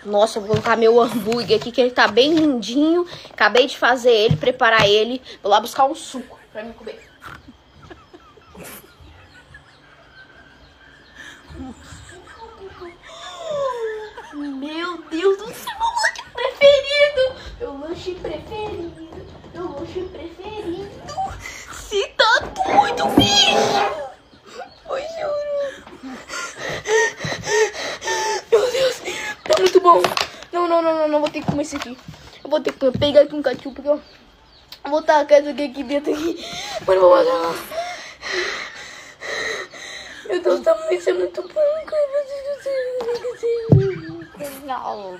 Nossa, eu vou colocar meu hambúrguer aqui, que ele tá bem lindinho. Acabei de fazer ele, preparar ele. Vou lá buscar um suco pra mim comer. Meu Deus do céu, meu lanche preferido. Meu lanche preferido. Meu lanche preferido. Se tá doido, bicho. Oi, juro. Meu Deus, tá muito bom. Não, vou ter que comer isso aqui. Eu vou ter que pegar aqui um ketchup, porque eu vou tacar isso aqui dentro aqui. Mas não vou matar. Meu Deus, tá muito bom, cara. Não.